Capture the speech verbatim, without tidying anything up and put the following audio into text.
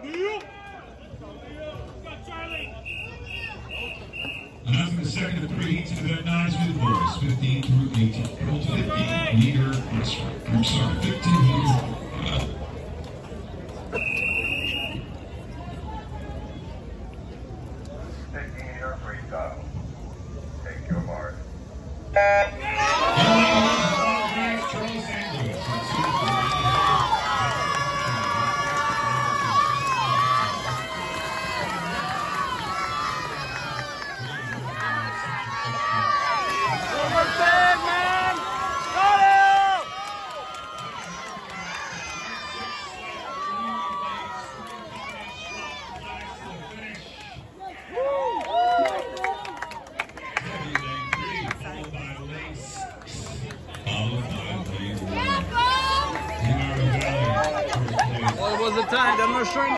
Announcing the second of three to the nines with boys, fifteen through eighteen. fifteen meter breaststroke. I'm sorry, fifteen meter. fifteen meter freestyle. Take your mark. What was the time? I'm not sure.